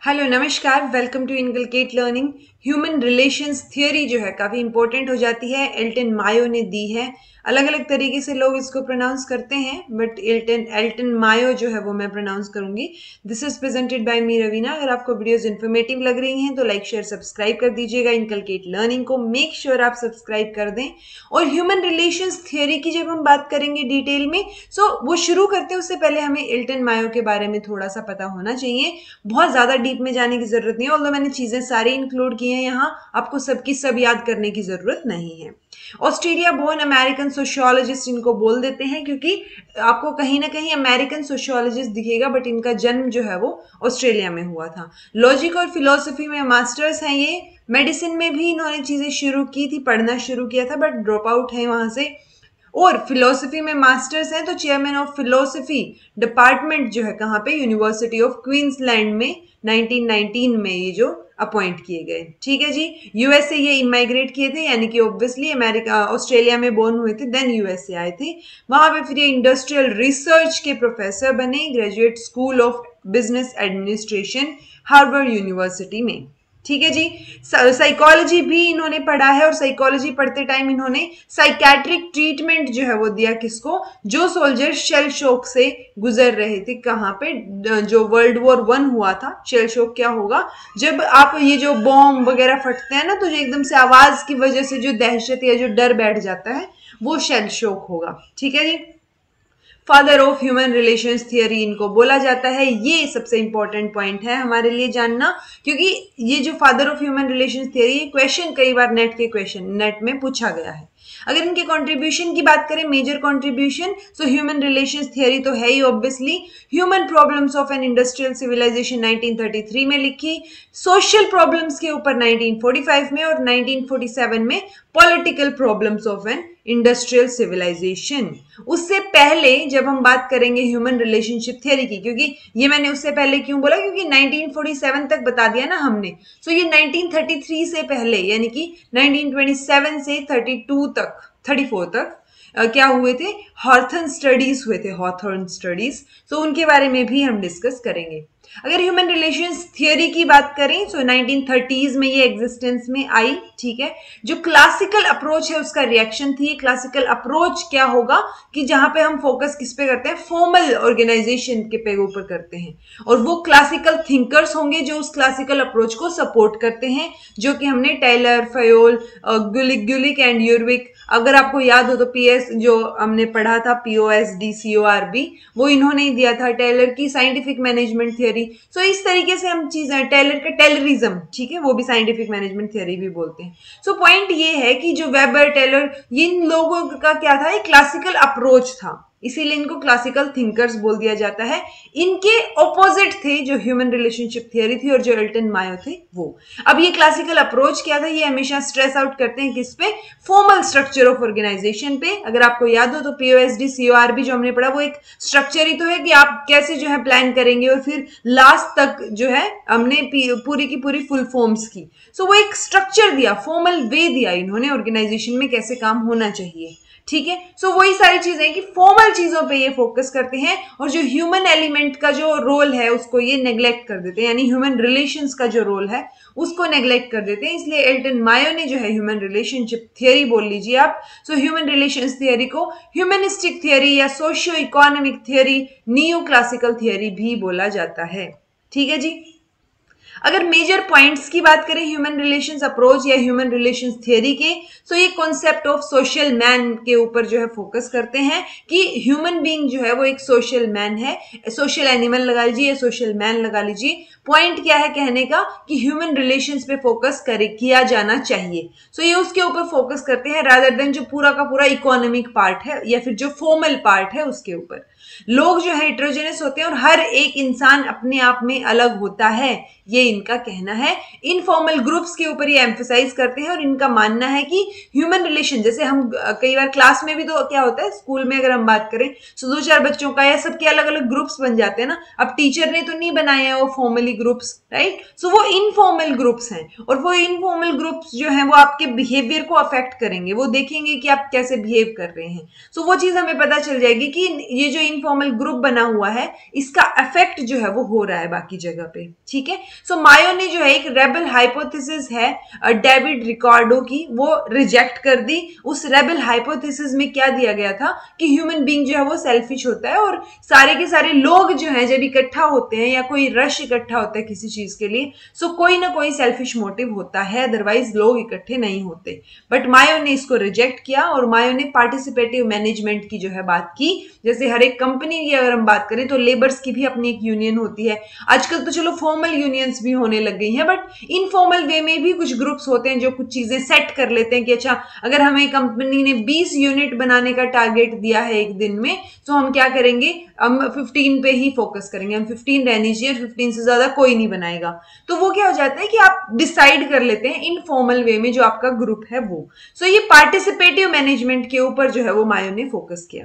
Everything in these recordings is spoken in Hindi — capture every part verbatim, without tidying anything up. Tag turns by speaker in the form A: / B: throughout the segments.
A: हेलो नमस्कार, welcome to inculcate learning. Human relations theory जो है काफ़ी इंपॉर्टेंट हो जाती है। एल्टन मायो ने दी है। अलग अलग तरीके से लोग इसको प्रोनाउंस करते हैं, बट एल्टन एल्टन मायो जो है वो मैं प्रोनाउंस करूंगी। This is presented by me Raveena. अगर आपको वीडियोस इन्फॉर्मेटिव लग रही हैं तो लाइक शेयर सब्सक्राइब कर दीजिएगा इनकलकेट लर्निंग को। मेक श्योर sure आप सब्सक्राइब कर दें। और ह्यूमन रिलेशंस थियोरी की जब हम बात करेंगे डिटेल में, सो so वो शुरू करते हैं उससे पहले हमें एल्टन मायो के बारे में थोड़ा सा पता होना चाहिए। बहुत ज़्यादा डीप में जाने की जरूरत नहीं है, ऑल्दो मैंने चीज़ें सारी इंक्लूड की हैं यहाँ, आपको सबकी सब याद करने की जरूरत नहीं है। ऑस्ट्रेलिया बोर्न अमेरिकन सोशियोलॉजिस्ट इनको बोल देते हैं, क्योंकि आपको कहीं ना कहीं अमेरिकन सोशियोलॉजिस्ट दिखेगा, बट इनका जन्म जो है वो ऑस्ट्रेलिया में हुआ था। लॉजिक और फिलोसफी में मास्टर्स हैं ये। मेडिसिन में भी इन्होंने चीज़ें शुरू की थी, पढ़ना शुरू किया था, बट ड्रॉप आउट है वहां से। और फिलोसफी में मास्टर्स है, तो चेयरमैन ऑफ फिलोसफी डिपार्टमेंट जो है कहाँ पे, यूनिवर्सिटी ऑफ क्वींसलैंड में नाइनटीन नाइनटीन में ये जो अपॉइंट किए गए। ठीक है जी। यूएसए ये इमाइग्रेट किए थे, यानी कि ऑब्वियसली अमेरिका ऑस्ट्रेलिया में बोर्न हुए थे, देन यूएसए आए थे। वहां पे फिर ये इंडस्ट्रियल रिसर्च के प्रोफेसर बने, graduate school of business administration Harvard university में। ठीक है जी। साइकोलॉजी भी इन्होंने पढ़ा है, और साइकोलॉजी पढ़ते टाइम इन्होंने साइकेट्रिक ट्रीटमेंट जो है वो दिया किसको, जो सोल्जर शेल शॉक से गुजर रहे थे। कहाँ पे, जो वर्ल्ड वॉर वन हुआ था। शेल शॉक क्या होगा, जब आप ये जो बॉम्ब वगैरह फटते हैं ना, तो जो एकदम से आवाज की वजह से जो दहशत या जो डर बैठ जाता है, वो शेल शॉक होगा। ठीक है जी। Father of human relations theory इनको बोला जाता है। ये सबसे इंपॉर्टेंट पॉइंट है हमारे लिए जानना, क्योंकि ये जो father of human relations theory, ये क्वेश्चन कई बार नेट के क्वेश्चन नेट में पूछा गया है। अगर इनके कंट्रीब्यूशन की बात करें, major contribution, so human relations theory तो है ही obviously. Human problems of an industrial civilisation nineteen thirty three में लिखी। सोशल प्रॉब्लम्स के ऊपर नाइनटीन फोर्टी फाइव में, और नाइनटीन फोर्टी सेवन में political problems of an industrial civilisation. उससे पहले जब हम बात करेंगे ह्यूमन रिलेशनशिप थियरी की, क्योंकि ये मैंने उससे पहले क्यों बोला, क्योंकि नाइनटीन फोर्टी सेवन तक बता दिया ना हमने। सो so ये नाइनटीन थर्टी थ्री से पहले, यानी कि नाइनटीन ट्वेंटी सेवन से थर्टी टू तक, थर्टी फोर तक Uh, क्या हुए थे, हॉथर्न स्टडीज हुए थे, हॉथर्न स्टडीज। सो उनके बारे में भी हम डिस्कस करेंगे। अगर ह्यूमन रिलेशंस थियरी की बात करें, सो नाइनटीन थर्टीज में ये एग्जिस्टेंस में आई। ठीक है। जो क्लासिकल अप्रोच है उसका रिएक्शन थी। क्लासिकल अप्रोच क्या होगा, कि जहां पे हम फोकस किस पे करते हैं, फॉर्मल ऑर्गेनाइजेशन के पे ऊपर करते हैं, और वो क्लासिकल थिंकर्स होंगे जो उस क्लासिकल अप्रोच को सपोर्ट करते हैं, जो कि हमने Taylor, Fayol, Gulick Gulick and Urwick, अगर आपको याद हो तो पीएस जो हमने पढ़ा था, पीओएस डी सीओआरबी, वो इन्होंने ही दिया था। टेलर की साइंटिफिक मैनेजमेंट थियरी। सो इस तरीके से हम चीजें, टेलर का टेलरिज्म, ठीक है, वो भी साइंटिफिक मैनेजमेंट थियरी भी बोलते हैं। सो पॉइंट ये है कि जो वेबर, टेलर, इन लोगों का क्या था, एक क्लासिकल अप्रोच था, इसीलिए इनको क्लासिकल थिंकर्स बोल दिया जाता है। इनके ऑपोजिट थे जो ह्यूमन रिलेशनशिप थियरी थी और जो एल्टन मायो थे वो। अब ये क्लासिकल अप्रोच क्या था, ये हमेशा स्ट्रेस आउट करते हैं किस पे, फॉर्मल स्ट्रक्चर ऑफ ऑर्गेनाइजेशन पे। अगर आपको याद हो तो पीओएसडी सीओआरबी जो हमने पढ़ा, वो एक स्ट्रक्चर ही तो है कि आप कैसे जो है प्लान करेंगे, और फिर लास्ट तक जो है हमने पूरी की पूरी फुल फॉर्म्स की। सो so, वो एक स्ट्रक्चर दिया, फॉर्मल वे दिया इन्होंने ऑर्गेनाइजेशन में कैसे काम होना चाहिए। ठीक है। सो so, वही सारी चीजें कि फॉर्मल चीजों पे ये फोकस करते हैं, और जो ह्यूमन एलिमेंट का जो रोल है उसको ये नेग्लेक्ट कर देते हैं, यानी ह्यूमन रिलेशंस का जो रोल है उसको नेग्लेक्ट कर देते हैं। इसलिए एल्टन मायो ने जो है ह्यूमन रिलेशनशिप थियरी बोल लीजिए आप। सो ह्यूमन रिलेशंस थियरी को ह्यूमनिस्टिक थियरी या socio economic theory, neo classical theory भी बोला जाता है। ठीक है जी। अगर मेजर पॉइंट्स की बात करें ह्यूमन रिलेशंस अप्रोच या ह्यूमन रिलेशंस थियरी के, तो ये कॉन्सेप्ट ऑफ सोशल मैन के ऊपर जो है फोकस करते हैं, कि ह्यूमन बीइंग जो है वो एक सोशल मैन है। सोशल एनिमल लगा लीजिए या सोशल मैन लगा लीजिए। पॉइंट क्या है कहने का, कि ह्यूमन रिलेशंस पे फोकस करे किया जाना चाहिए। सो so ये उसके ऊपर फोकस करते हैं, रादर देन जो पूरा का पूरा इकोनॉमिक पार्ट है या फिर जो फॉर्मल पार्ट है उसके ऊपर। लोग जो है हेटेरोजेनस होते हैं और हर एक इंसान अपने आप में अलग होता है, ये इनका कहना है। इनफॉर्मल ग्रुप्स के ऊपर ये एम्फसाइज करते हैं, और इनका मानना है कि ह्यूमन रिलेशन, जैसे हम कई बार क्लास में भी तो क्या होता है, स्कूल में अगर हम बात करें, सो दो चार बच्चों का या सबके अलग अलग ग्रुप्स बन जाते हैं ना। अब टीचर ने तो नहीं बनाए हैं वो फॉर्मली ग्रुप्स, राइट। सो वो इनफॉर्मल ग्रुप्स हैं, और वो इनफॉर्मल ग्रुप्स जो हैं वो आपके बिहेवियर को अफेक्ट करेंगे, वो देखेंगे कि आप कैसे बिहेव कर रहे हैं। सो वो चीज हमें पता चल जाएगी कि ये जो इनफॉर्मल ग्रुप बना हुआ है, इसका इफेक्ट जो है वो हो रहा है बाकी जगह पे। ठीक है। सो सो मायो ने जो है एक रेबल हाइपोथेसिस है डेविड रिकार्डो की, वो रिजेक्ट कर दी। उस रेबल हाइपोथेसिस में क्या दिया गया था कि ह्यूमन बीइंग जो है वो सेल्फिश होता है और सारे के सारे लोग जो हैं जब इकट्ठा होते हैं या कोई रश इकट्ठा होता है किसी चीज के लिए, सो कोई ना कोई सेल्फिश मोटिव होता है, अदरवाइज लोग इकट्ठे नहीं होते। बट मायो ने इसको रिजेक्ट किया और मायो ने पार्टिसिपेटिव मैनेजमेंट की जो है बात की। जैसे हर एक कंपनी की अगर हम बात करें तो लेबर्स की भी अपनी एक यूनियन होती है। आजकल तो चलो फॉर्मल यूनियंस भी होने लग गई हैं, बट इनफॉर्मल वे में भी कुछ ग्रुप्स होते हैं जो कुछ चीजें सेट कर लेते हैं कि अच्छा अगर हमें कंपनी ने बीस यूनिट बनाने का टारगेट दिया है एक दिन में, तो हम क्या करेंगे, हम पंद्रह पे ही फोकस करेंगे, हम पंद्रह रहनी चाहिए, पंद्रह से ज्यादा कोई नहीं बनाएगा। तो वो क्या हो जाता है कि आप डिसाइड कर लेते हैं इनफॉर्मल वे में जो आपका ग्रुप है वो। सो so ये पार्टिसिपेटिव मैनेजमेंट के ऊपर जो है वो मायो ने फोकस किया।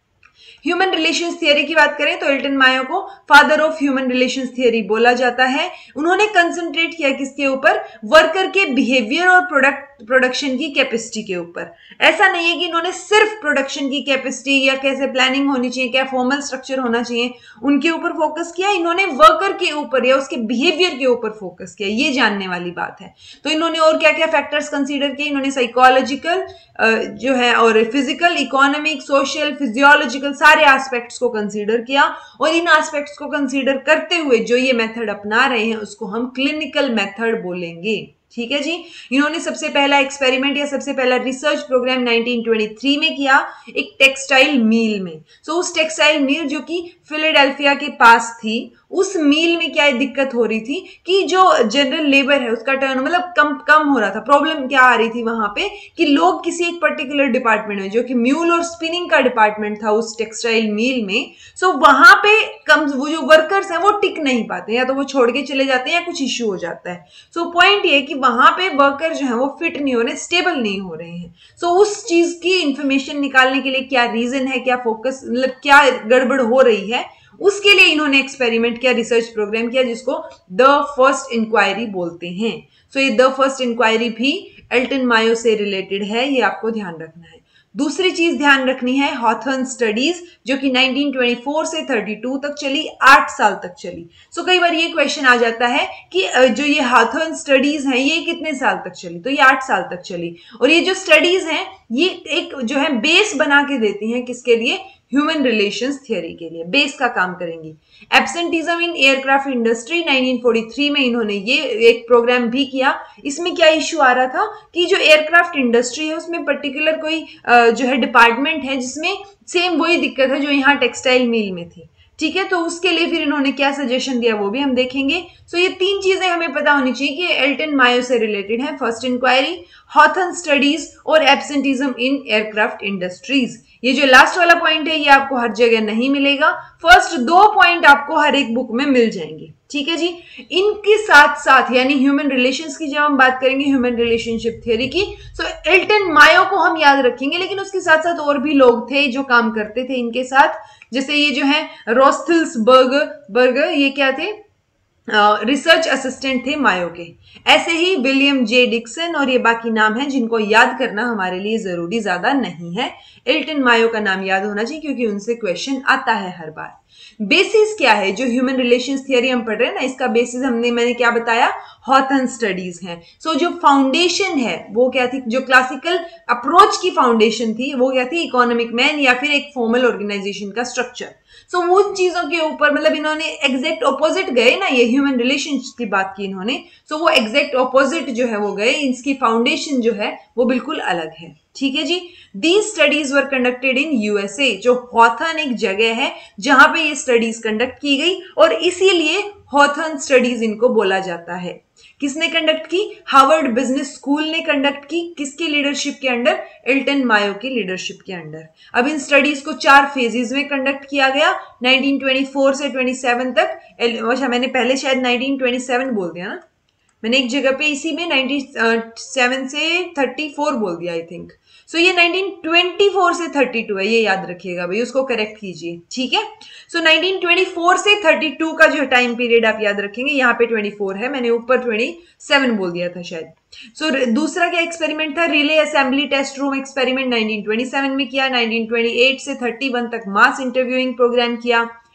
A: ह्यूमन रिलेशंस थियरी की बात करें तो एल्टन मायो को father of human relations theory बोला जाता है। उन्होंने कंसंट्रेट किया किसके ऊपर, वर्कर के बिहेवियर और प्रोडक्ट प्रोडक्शन की कैपेसिटी के ऊपर। ऐसा नहीं है कि इन्होंने सिर्फ प्रोडक्शन की कैपेसिटी या कैसे प्लानिंग होनी चाहिए, क्या फॉर्मल स्ट्रक्चर होना चाहिए, उनके ऊपर फोकस किया। इन्होंने वर्कर के ऊपर या उसके बिहेवियर के ऊपर फोकस किया, ये जानने वाली बात है। तो इन्होंने और क्या क्या फैक्टर्स कंसीडर किए, इन्होंने साइकोलॉजिकल जो है और फिजिकल, इकोनॉमिक, सोशल, फिजियोलॉजिकल सारे एस्पेक्ट्स को कंसीडर किया। और इन एस्पेक्ट्स को कंसीडर करते हुए जो ये मेथड अपना रहे हैं उसको हम क्लिनिकल मेथड बोलेंगे। ठीक है जी। इन्होंने सबसे पहला एक्सपेरिमेंट या सबसे पहला research programme nineteen twenty three में किया, एक टेक्सटाइल मिल में। सो so, उस टेक्सटाइल मिल जो कि फिलाडेल्फिया के पास थी, उस मिल में क्या दिक्कत हो रही थी कि जो जनरल लेबर है उसका टर्न मतलब कम कम हो रहा था। प्रॉब्लम क्या आ रही थी वहां पे कि लोग किसी एक पर्टिकुलर डिपार्टमेंट में, जो कि म्यूल और स्पिनिंग का डिपार्टमेंट था उस टेक्सटाइल मिल में, सो वहां पे कम वो जो वर्कर्स हैं वो टिक नहीं पाते, या तो वो छोड़ के चले जाते हैं या कुछ इश्यू हो जाता है। सो पॉइंट ये कि वहां पे वर्कर जो है वो फिट नहीं हो रहे, स्टेबल नहीं हो रहे हैं। सो उस चीज की इंफॉर्मेशन निकालने के लिए क्या रीजन है, क्या फोकस, मतलब क्या गड़बड़ हो रही है, उसके लिए इन्होंने एक्सपेरिमेंट किया, रिसर्च प्रोग्राम किया, जिसको द फर्स्ट इंक्वायरी बोलते हैं। सो ये द फर्स्ट इंक्वायरी भी एल्टन मायो से रिलेटेड है, ये आपको ध्यान रखना है। दूसरी चीज ध्यान रखनी है हॉथर्न स्टडीज, जो कि नाइनटीन ट्वेंटी फोर से थर्टी टू तक चली, आठ साल तक चली। सो so, कई बार ये क्वेश्चन आ जाता है कि जो ये हॉथर्न स्टडीज हैं ये कितने साल तक चली, तो ये आठ साल तक चली। और ये जो स्टडीज हैं ये एक जो है बेस बना के देती हैं किसके लिए, ह्यूमन रिलेशंस थियरी के लिए बेस का काम करेंगी। Absenteeism in aircraft industry nineteen forty three में इन्होंने ये एक प्रोग्राम भी किया। इसमें क्या इश्यू आ रहा था कि जो एयरक्राफ्ट इंडस्ट्री है उसमें पर्टिकुलर कोई जो है डिपार्टमेंट है जिसमें सेम वही दिक्कत है जो यहाँ टेक्सटाइल मिल में थी। ठीक है, तो उसके लिए फिर इन्होंने क्या सजेशन दिया वो भी हम देखेंगे। सो so, ये तीन चीजें हमें पता होनी चाहिए कि एल्टन मायो से रिलेटेड है, फर्स्ट इंक्वायरी, हॉथर्न स्टडीज और एब्सेंटिज्म इन एयरक्राफ्ट इंडस्ट्रीज। ये जो लास्ट वाला पॉइंट है ये आपको हर जगह नहीं मिलेगा, फर्स्ट दो पॉइंट आपको हर एक बुक में मिल जाएंगे। ठीक है जी। इनके साथ साथ यानी ह्यूमन रिलेशंस की जब हम बात करेंगे, ह्यूमन रिलेशनशिप थ्योरी की, सो एल्टन मायो को हम याद रखेंगे, लेकिन उसके साथ साथ और भी लोग थे जो काम करते थे इनके साथ। जैसे ये जो है रोस्थल्सबर्ग बर्गर, ये क्या थे, रिसर्च uh, असिस्टेंट थे मायो के। ऐसे ही विलियम जे डिक्सन और ये बाकी नाम हैं जिनको याद करना हमारे लिए जरूरी ज्यादा नहीं है। एल्टन मायो का नाम याद होना चाहिए क्योंकि उनसे क्वेश्चन आता है हर बार। बेसिस क्या है, जो ह्यूमन रिलेशंस थियरी हम पढ़ रहे हैं ना, इसका बेसिस हमने मैंने क्या बताया, हॉथर्न स्टडीज हैं। सो so, जो फाउंडेशन है वो क्या थी, जो क्लासिकल अप्रोच की फाउंडेशन थी वो क्या थी, इकोनॉमिक मैन या फिर एक फॉर्मल ऑर्गेनाइजेशन का स्ट्रक्चर। सो so, उन चीजों के ऊपर मतलब इन्होंने एग्जैक्ट ऑपोजिट गए ना, ये ह्यूमन रिलेशंस की बात की इन्होंने, सो so, वो एग्जैक्ट ऑपोजिट जो है वो गए, इसकी फाउंडेशन जो है वो बिल्कुल अलग है। ठीक है जी। These studies were conducted in USA, जो हॉथर्न एक जगह है जहां पे ये स्टडीज कंडक्ट की गई और इसीलिए हॉथर्न स्टडीज इनको बोला जाता है। किसने कंडक्ट की, हार्वर्ड बिजनेस स्कूल ने कंडक्ट की, किसकी लीडरशिप के अंडर, एल्टन मायो की लीडरशिप के अंडर। अब इन स्टडीज को चार फेजेस में कंडक्ट किया गया, नाइनटीन ट्वेंटी फोर से ट्वेंटी सेवन तक। अच्छा, मैंने पहले शायद नाइनटीन ट्वेंटी सेवन बोल दिया ना, मैंने एक जगह पे इसी में नाइनटीन सेवन से थर्टी फोर बोल दिया आई थिंक। सो ये नाइनटीन ट्वेंटी फोर से थर्टी टू है, ये याद रखिएगा भाई, उसको करेक्ट कीजिए। ठीक है। सो नाइनटीन ट्वेंटी फोर से थर्टी टू का जो टाइम पीरियड आप याद रखेंगे, यहाँ पे ट्वेंटी फोर है, मैंने ऊपर ट्वेंटी सेवन बोल दिया था शायद। सो so, दूसरा क्या एक्सपेरिमेंट था, relay assembly test room experiment nineteen twenty seven में किया। नाइनटीन ट्वेंटी एट से थर्टी वन तक मास इंटरव्यूइंग प्रोग्राम किया।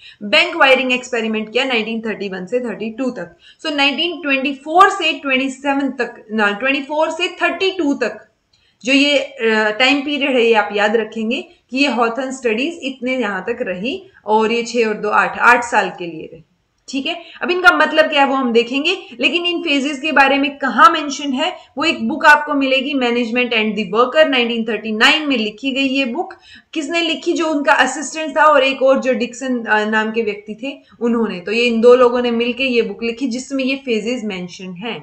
A: बैंक वायरिंग एक्सपेरिमेंट किया नाइनटीन थर्टी वन से थर्टी टू तक। So so, nineteen twenty four से ट्वेंटी सेवन तक ना ट्वेंटी फोर से थर्टी टू तक जो ये टाइम पीरियड है, ये आप याद रखेंगे कि ये हॉथर्न स्टडीज इतने यहां तक रही और ये छह और दो आठ आठ साल के लिए रही। ठीक है, अब इनका मतलब क्या है वो हम देखेंगे, लेकिन इन फेजेस के बारे में कहां मेंशन है वो एक बुक आपको मिलेगी, management and the worker, nineteen thirty nine में लिखी गई ये बुक। किसने लिखी? जो उनका असिस्टेंट था और एक और जो डिक्सन नाम के व्यक्ति थे उन्होंने। तो ये इन दो लोगों ने मिलकर ये बुक लिखी जिसमें ये फेजेस मेंशन हैं।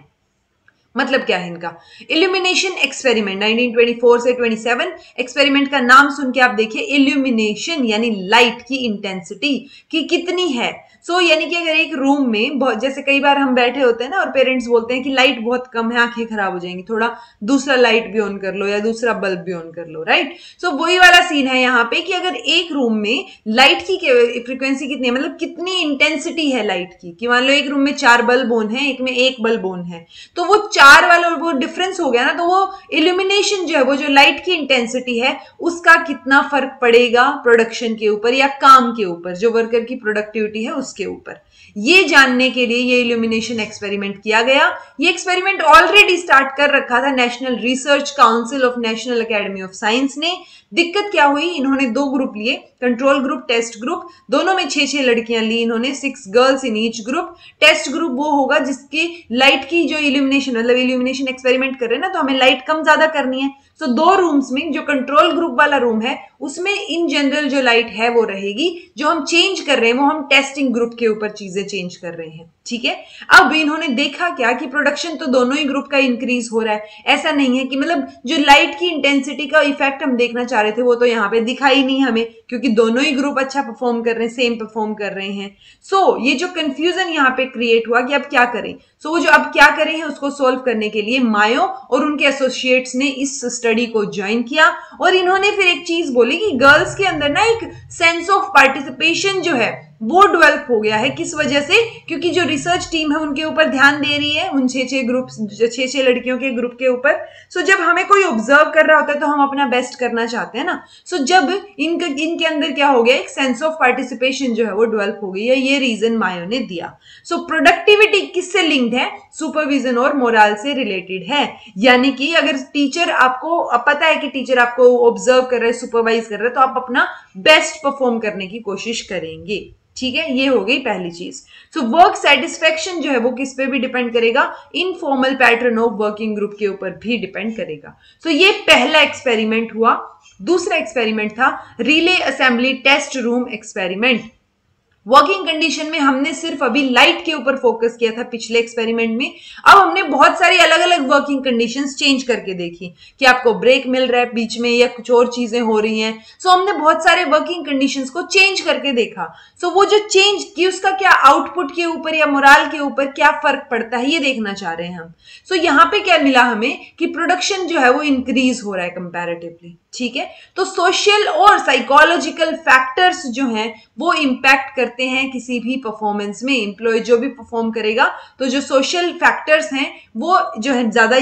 A: मतलब क्या है इनका? Illumination experiment nineteen twenty four से ट्वेंटी सेवन। एक्सपेरिमेंट का नाम सुन के आप देखिए, इल्यूमिनेशन यानी लाइट की इंटेंसिटी की कितनी है। सो so, यानी कि अगर एक रूम में बहुत, जैसे कई बार हम बैठे होते हैं ना और पेरेंट्स बोलते हैं कि लाइट बहुत कम है, आंखें खराब हो जाएंगी, थोड़ा दूसरा लाइट भी ऑन कर लो या दूसरा बल्ब भी ऑन कर लो, राइट। सो so, वही वाला सीन है यहाँ पे कि अगर एक रूम में लाइट की फ्रीक्वेंसी कितनी है, मतलब कितनी इंटेंसिटी है लाइट की, कि मान लो एक रूम में चार बल्ब ऑन है, एक में एक बल्ब ऑन है, तो वो चार वाला और वो डिफरेंस हो गया ना, तो वो इल्यूमिनेशन जो है, वो जो लाइट की इंटेंसिटी है उसका कितना फर्क पड़ेगा प्रोडक्शन के ऊपर या काम के ऊपर, जो वर्कर की प्रोडक्टिविटी है उसके ऊपर। ये जानने के लिए ये इल्यूमिनेशन एक्सपेरिमेंट किया गया। ये एक्सपेरिमेंट ऑलरेडी स्टार्ट कर रखा था national research council of national academy of science ने। दिक्कत क्या हुई, इन्होंने दो ग्रुप लिए, कंट्रोल ग्रुप, टेस्ट ग्रुप, दोनों में छह छह लड़कियां ली इन्होंने, six girls in each group. Test group वो होगा जिसकी लाइट की जो इल्यूमिनेशन, मतलब इल्यूमिनेशन एक्सपेरिमेंट कर रहे हैं ना, तो हमें लाइट कम ज्यादा करनी है। तो so, दो रूम्स में, जो कंट्रोल ग्रुप वाला रूम है उसमें इन जनरल जो लाइट है वो रहेगी, जो हम चेंज कर रहे हैं वो हम टेस्टिंग ग्रुप के ऊपर चीजें चेंज कर रहे हैं। ठीक है, अब इन्होंने देखा क्या कि प्रोडक्शन तो दोनों ही ग्रुप का इंक्रीज हो रहा है। ऐसा नहीं है कि मतलब जो लाइट की इंटेंसिटी का इफेक्ट हम देखना चाह रहे थे वो तो यहाँ पे दिखा ही नहीं हमें, क्योंकि दोनों ही ग्रुप अच्छा परफॉर्म कर रहे हैं, सेम परफॉर्म कर रहे हैं। सो so, ये जो कंफ्यूजन यहाँ पे क्रिएट हुआ कि अब क्या करें। सो so, वो जो अब क्या करें है उसको सोल्व करने के लिए मायो और उनके एसोसिएट्स ने इस स्टडी को ज्वाइन किया और इन्होंने फिर एक चीज बोली कि गर्ल्स के अंदर ना एक सेंस ऑफ पार्टिसिपेशन जो है वो डेवलप हो गया है। किस वजह से? क्योंकि जो रिसर्च टीम है उनके ऊपर ध्यान दे रही है, उन छह छह ग्रुप छह छह लड़कियों के ग्रुप के ऊपर। सो so, जब हमें कोई ऑब्जर्व कर रहा होता है तो हम अपना बेस्ट करना चाहते हैं ना। सो so, जब इनके इनके अंदर क्या हो गया, एक सेंस ऑफ पार्टिसिपेशन जो है वो डेवलप हो गई है। ये रीजन मायो ने दिया। सो so, प्रोडक्टिविटी किससे लिंक्ड है? सुपरविजन और मोरल से रिलेटेड है। यानी कि अगर टीचर आपको पता है कि टीचर आपको ऑब्जर्व कर रहे हैं, सुपरवाइज कर रहे हैं, तो आप अपना बेस्ट परफॉर्म करने की कोशिश करेंगे। ठीक है, ये हो गई पहली चीज। सो वर्क सेटिस्फेक्शन जो है वो किस पे भी डिपेंड करेगा? Informal pattern of working group के ऊपर भी डिपेंड करेगा। सो so, ये पहला एक्सपेरिमेंट हुआ। दूसरा एक्सपेरिमेंट था relay assembly test room experiment. Working condition में हमने सिर्फ अभी लाइट के ऊपर फोकस किया था पिछले एक्सपेरिमेंट में। अब हमने बहुत सारी अलग अलग वर्किंग कंडीशंस चेंज करके देखी कि आपको ब्रेक मिल रहा है बीच में या कुछ और चीजें हो रही हैं। सो so, हमने बहुत सारे वर्किंग कंडीशंस को चेंज करके देखा। सो so, वो जो चेंज की उसका क्या आउटपुट के ऊपर या मोरल के ऊपर क्या फर्क पड़ता है ये देखना चाह रहे हैं हम। सो so, यहाँ पे क्या मिला हमें कि प्रोडक्शन जो है वो इंक्रीज हो रहा है कंपैरेटिवली। ठीक है, तो सोशल और साइकोलॉजिकल फैक्टर्स जो हैं वो इंपैक्ट करते हैं किसी भी परफॉर्मेंस में। एम्प्लॉय जो भी परफॉर्म करेगा तो जो सोशल फैक्टर्स हैं वो जो है ज्यादा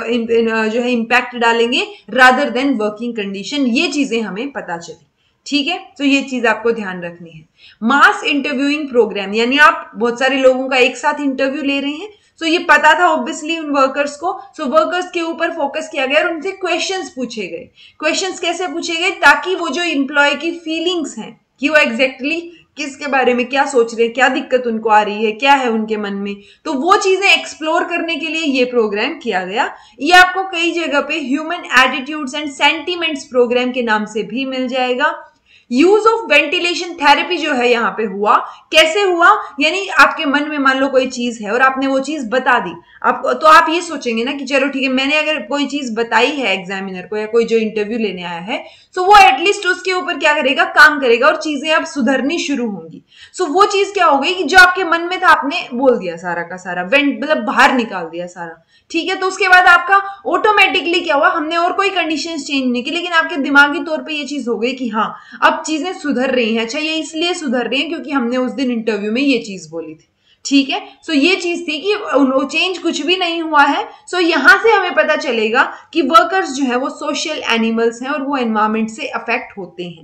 A: जो है इंपैक्ट डालेंगे रादर देन वर्किंग कंडीशन। ये चीजें हमें पता चली। ठीक है, तो ये चीज आपको ध्यान रखनी है। मास इंटरव्यूइंग प्रोग्राम, यानी आप बहुत सारे लोगों का एक साथ इंटरव्यू ले रहे हैं। सो so, ये पता था ऑब्वियसली उन वर्कर्स को। सो so, वर्कर्स के ऊपर फोकस किया गया और उनसे क्वेश्चंस पूछे गए। क्वेश्चंस कैसे पूछे गए? ताकि वो जो एम्प्लॉय की फीलिंग्स हैं कि वो एग्जैक्टली exactly किसके बारे में क्या सोच रहे हैं, क्या दिक्कत उनको आ रही है, क्या है उनके मन में, तो वो चीजें एक्सप्लोर करने के लिए ये प्रोग्राम किया गया। ये आपको कई जगह पे human attitudes and sentiments programme के नाम से भी मिल जाएगा। यूज ऑफ वेंटिलेशन थेरेपी जो है यहाँ पे हुआ। कैसे हुआ? यानी आपके मन में मान लो कोई चीज है और आपने वो चीज बता दी आपको, तो आप ये सोचेंगे ना कि चलो ठीक है, मैंने अगर कोई चीज बताई है एग्जामिनर को या कोई जो इंटरव्यू लेने आया है, तो वो एटलीस्ट उसके ऊपर क्या करेगा, काम करेगा और चीजें अब सुधरनी शुरू होंगी। सो वो चीज क्या हो गई कि जो आपके मन में था आपने बोल दिया सारा का सारा, वेंट मतलब बाहर निकाल दिया सारा। ठीक है, तो उसके बाद आपका ऑटोमेटिकली क्या हुआ, हमने और कोई कंडीशंस चेंज नहीं की, लेकिन आपके दिमागी तौर पे ये चीज हो गई कि हाँ अब चीजें सुधर रही हैं। अच्छा, ये इसलिए सुधर रही हैं क्योंकि हमने उस दिन इंटरव्यू में ये चीज बोली थी। ठीक है, सो ये चीज थी कि चेंज कुछ भी नहीं हुआ है। सो यहां से हमें पता चलेगा कि वर्कर्स जो है वो सोशल एनिमल्स हैं और वो एनवायरमेंट से अफेक्ट होते हैं।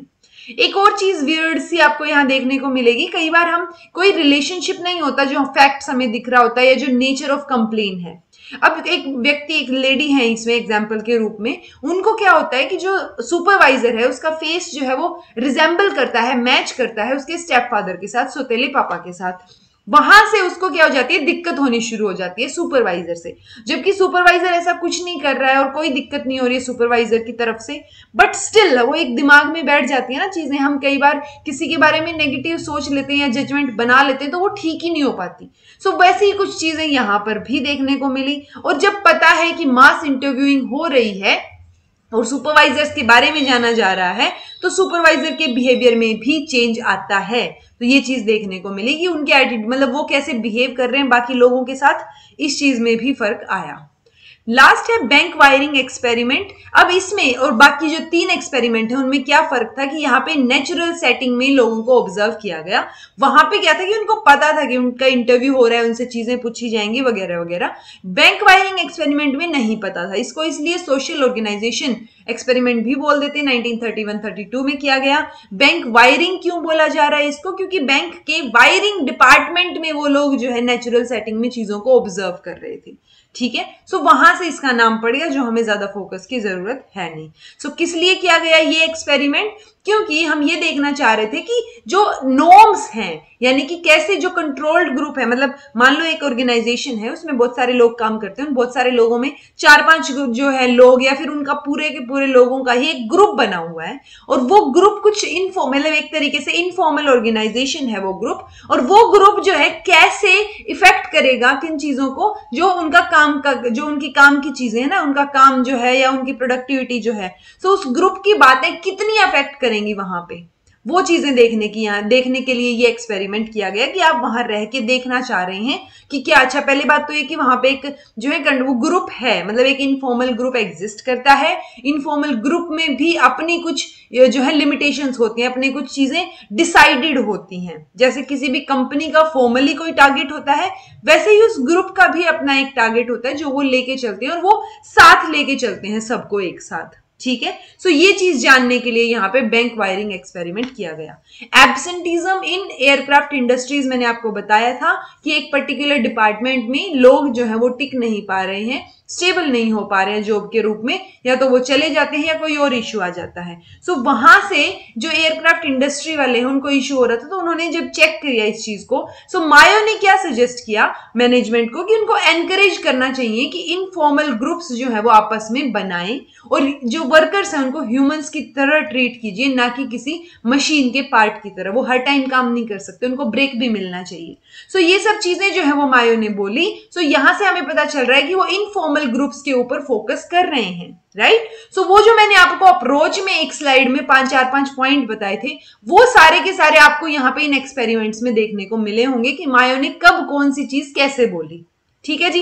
A: एक और चीज वियर्ड सी आपको यहाँ देखने को मिलेगी, कई बार हम कोई रिलेशनशिप नहीं होता जो फैक्ट्स हमें दिख रहा होता है या जो नेचर ऑफ कंप्लेन है। अब एक व्यक्ति, एक लेडी है इसमें एग्जाम्पल के रूप में, उनको क्या होता है कि जो सुपरवाइजर है उसका फेस जो है वो रिजेंबल करता है, मैच करता है उसके स्टेप फादर के साथ, सौतेले पापा के साथ। वहां से उसको क्या हो जाती है, दिक्कत होनी शुरू हो जाती है सुपरवाइजर से, जबकि सुपरवाइजर ऐसा कुछ नहीं कर रहा है और कोई दिक्कत नहीं हो रही है सुपरवाइजर की तरफ से, बट स्टिल वो एक दिमाग में बैठ जाती है ना चीजें। हम कई बार किसी के बारे में नेगेटिव सोच लेते हैं या जजमेंट बना लेते हैं तो वो ठीक ही नहीं हो पाती। सो so, वैसे ही कुछ चीजें यहां पर भी देखने को मिली। और जब पता है कि मास इंटरव्यूइंग हो रही है और सुपरवाइजर्स के बारे में जाना जा रहा है, तो सुपरवाइजर के बिहेवियर में भी चेंज आता है। तो ये चीज देखने को मिली कि उनके एटीट्यूड, मतलब वो कैसे बिहेव कर रहे हैं बाकी लोगों के साथ, इस चीज में भी फर्क आया। लास्ट है बैंक वायरिंग एक्सपेरिमेंट। अब इसमें और बाकी जो तीन एक्सपेरिमेंट है उनमें क्या फर्क था कि यहाँ पे नेचुरल सेटिंग में लोगों को ऑब्जर्व किया गया। वहां पे क्या था कि उनको पता था कि उनका इंटरव्यू हो रहा है, उनसे चीजें पूछी जाएंगी वगैरह वगैरह। बैंक वायरिंग एक्सपेरिमेंट में नहीं पता था। इसको इसलिए सोशल ऑर्गेनाइजेशन एक्सपेरिमेंट भी बोल देते हैं, nineteen thirty one thirty two में किया गया। बैंक वायरिंग क्यों बोला जा रहा है इसको, क्योंकि बैंक के वायरिंग डिपार्टमेंट में वो लोग जो है नेचुरल सेटिंग में चीजों को ऑब्जर्व कर रहे थे। ठीक है, सो वहां से इसका नाम पड़ गया, जो हमें ज्यादा फोकस की जरूरत है नहीं। सो किस लिए किया गया ये एक्सपेरिमेंट, क्योंकि हम ये देखना चाह रहे थे कि जो नॉर्म्स हैं, यानी कि कैसे जो कंट्रोल्ड ग्रुप है, मतलब मान लो एक ऑर्गेनाइजेशन है उसमें बहुत सारे लोग काम करते हैं, बहुत सारे लोगों में चार पांच जो है लोग या फिर उनका पूरे के पूरे लोगों का ही एक ग्रुप बना हुआ है, और वो ग्रुप कुछ इनफॉर्मल, मतलब एक तरीके से इनफॉर्मल ऑर्गेनाइजेशन है वो ग्रुप, और वो ग्रुप जो है कैसे इफेक्ट करेगा किन चीजों को, जो उनका काम का, जो उनकी काम की चीजें है ना, उनका काम जो है या उनकी प्रोडक्टिविटी जो है, तो उस ग्रुप की बातें कितनी अफेक्ट करेंगी वहां पे, वो चीजें देखने की, यहाँ देखने के लिए ये एक्सपेरिमेंट किया गया कि आप वहां रह के देखना चाह रहे हैं कि क्या। अच्छा, पहली बात तो ये कि वहां पे एक जो है वो ग्रुप है, मतलब एक इनफॉर्मल ग्रुप एग्जिस्ट करता है। इनफॉर्मल ग्रुप में भी अपनी कुछ जो है लिमिटेशंस होती हैं, अपनी कुछ चीजें डिसाइडेड होती हैं। जैसे किसी भी कंपनी का फॉर्मली कोई टारगेट होता है, वैसे ही उस ग्रुप का भी अपना एक टारगेट होता है जो वो लेके चलते हैं, और वो साथ लेके चलते हैं सबको एक साथ। ठीक है, सो ये चीज जानने के लिए यहाँ पे बैंक वायरिंग एक्सपेरिमेंट किया गया। एब्सेंटीज्म इन एयरक्राफ्ट इंडस्ट्रीज, मैंने आपको बताया था कि एक पर्टिकुलर डिपार्टमेंट में लोग जो है वो टिक नहीं पा रहे हैं, स्टेबल नहीं हो पा रहे हैं जॉब के रूप में, या तो वो चले जाते हैं या कोई और इश्यू आ जाता है। सो so, वहां से जो एयरक्राफ्ट इंडस्ट्री वाले हैं उनको इश्यू हो रहा था, तो उन्होंने जब चेक किया इस चीज को, सो so, मायो ने क्या सजेस्ट किया मैनेजमेंट को कि उनको एनकरेज करना चाहिए कि इनफॉर्मल ग्रुप्स जो है वो आपस में बनाएं, और जो वर्कर्स हैं उनको ह्यूमंस की तरह ट्रीट कीजिए, ना कि किसी मशीन के पार्ट की तरह। वो हर टाइम काम नहीं कर सकते, उनको ब्रेक भी मिलना चाहिए। सो so, ये सब चीजें जो है वो मायो ने बोली। सो so, यहां से हमें पता चल रहा है कि वो इनफॉर्मल ग्रुप्स के ऊपर फोकस कर रहे हैं, राइट। सो वो जो मैंने आपको अप्रोच में एक स्लाइड में पांच चार पांच पॉइंट बताए थे, वो सारे के सारे आपको यहां पे इन एक्सपेरिमेंट्स में देखने को मिले होंगे कि मायो ने कब कौन सी चीज कैसे बोली। ठीक है जी।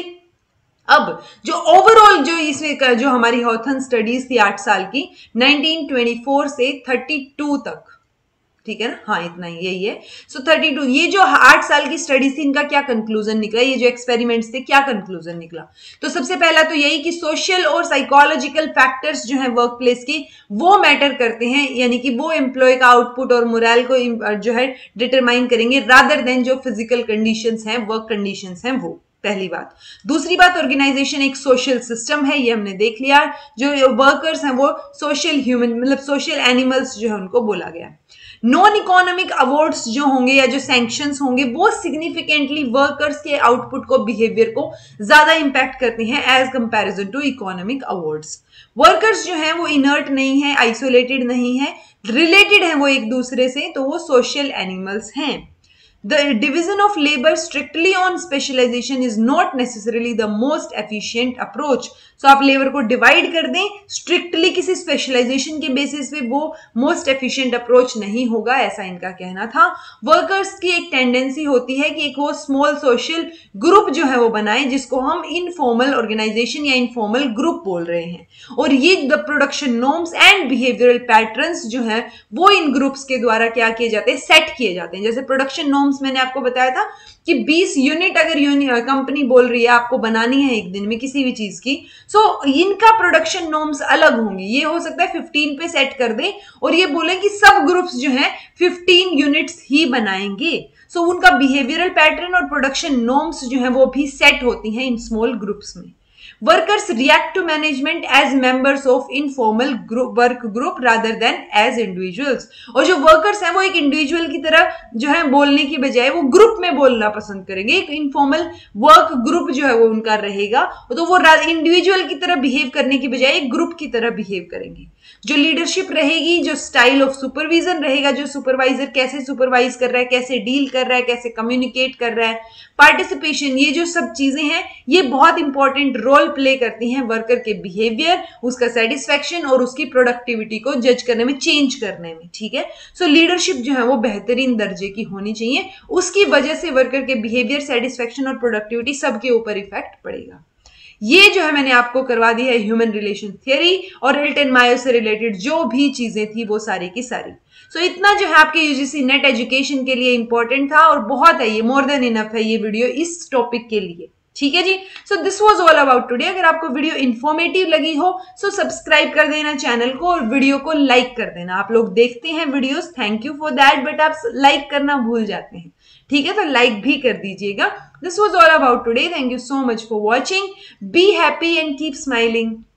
A: अब जो ओवरऑल जो इसमें जो हमारी हॉथन स्टडीज थी आठ साल की, नाइनटीन ट्वेंटी फोर से थर्टी टू तक, ठीक है ना, हाँ इतना ही, यही है। सो थर्टी टू, ये जो आठ साल की स्टडीज थी, इनका क्या कंक्लूजन निकला, ये जो एक्सपेरिमेंट्स थे क्या कंक्लूजन निकला। तो सबसे पहला तो यही कि सोशल और साइकोलॉजिकल फैक्टर्स जो है वर्क प्लेस के, वो मैटर करते हैं, यानी कि वो एम्प्लॉय का आउटपुट और मोरल को जो है डिटरमाइन करेंगे, रादर देन जो फिजिकल कंडीशंस हैं, वर्क कंडीशंस हैं वो। पहली बात। दूसरी बात, ऑर्गेनाइजेशन एक सोशल सिस्टम है, ये हमने देख लिया। जो वर्कर्स हैं वो सोशल ह्यूमन, मतलब सोशल एनिमल्स जो है उनको बोला गया। नॉन इकोनॉमिक अवार्ड्स जो होंगे या जो सैंक्शंस होंगे, वो सिग्निफिकेंटली वर्कर्स के आउटपुट को, बिहेवियर को ज्यादा इंपैक्ट करते हैं as comparison to economic awards. Workers जो हैं वो इनर्ट नहीं है, आइसोलेटेड नहीं है, रिलेटेड है वो एक दूसरे से, तो वो सोशल एनिमल्स हैं। The division of labor strictly on specialization is not necessarily the most efficient approach. So आप लेबर को डिवाइड कर दें स्ट्रिक्टली किसी स्पेशलाइजेशन के बेसिस पे, वो मोस्ट एफिशिएंट अप्रोच नहीं होगा, ऐसा इनका कहना था। वर्कर्स की एक टेंडेंसी होती है कि एक वो स्मॉल सोशल ग्रुप जो है वो बनाए, जिसको हम इनफॉर्मल ऑर्गेनाइजेशन या इनफॉर्मल ग्रुप बोल रहे हैं, और ये the production norms and behavioural patterns जो है वो इन ग्रुप्स के द्वारा क्या किए जाते हैं, सेट किए जाते हैं। जैसे प्रोडक्शन नॉर्म्स नॉर्म्स मैंने आपको बताया था कि बीस यूनिट अगर कंपनी बोल रही है आपको बनानी है एक दिन में किसी भी चीज की, सो so, इनका प्रोडक्शन नॉर्म्स अलग होंगे। ये हो सकता है फिफ्टीन पे सेट कर दे और ये बोले कि सब ग्रुप्स जो है फिफ्टीन यूनिट्स ही बनाएंगे। सो so, उनका बिहेवियरल पैटर्न और प्रोडक्शन नॉर्म्स जो है वो भी सेट होती हैं इन स्मॉल ग्रुप्स में। Workers react to management as members of informal group, work group rather than as individuals। और जो वर्कर्स हैं वो एक इंडिविजुअल की तरह जो है बोलने की बजाय वो ग्रुप में बोलना पसंद करेंगे। एक इनफॉर्मल वर्क ग्रुप जो है वो उनका रहेगा, तो वो इंडिविजुअल की तरह बिहेव करने की बजाय एक ग्रुप की तरह बिहेव करेंगे। जो लीडरशिप रहेगी, जो स्टाइल ऑफ सुपरविजन रहेगा, जो सुपरवाइजर कैसे सुपरवाइज कर रहा है, कैसे डील कर रहा है, कैसे कम्युनिकेट कर रहा है, पार्टिसिपेशन, ये जो सब चीजें हैं ये बहुत इंपॉर्टेंट रोल प्ले करती हैं वर्कर के बिहेवियर, उसका सेटिस्फैक्शन और उसकी प्रोडक्टिविटी को जज करने में, चेंज करने में। ठीक है, सो लीडरशिप जो है वो बेहतरीन दर्जे की होनी चाहिए, उसकी वजह से वर्कर के बिहेवियर, सेटिस्फैक्शन और प्रोडक्टिविटी सबके ऊपर इफेक्ट पड़ेगा। ये जो है मैंने आपको करवा दी है ह्यूमन रिलेशन थियरी और एल्टन मायो से रिलेटेड जो भी चीजें थी वो सारी की सारी। सो so, इतना जो है आपके यूजीसी नेट एजुकेशन के लिए इंपॉर्टेंट था और बहुत है, ये मोर देन इनफ है ये वीडियो इस टॉपिक के लिए। ठीक है जी, so this was all about today. अगर आपको वीडियो इंफॉर्मेटिव लगी हो सो so सब्सक्राइब कर देना चैनल को और वीडियो को लाइक कर देना। आप लोग देखते हैं videos, thank you for that, but आप लाइक करना भूल जाते हैं। ठीक है, तो लाइक भी कर दीजिएगा। This was all about today, thank you so much for watching, be happy and keep smiling.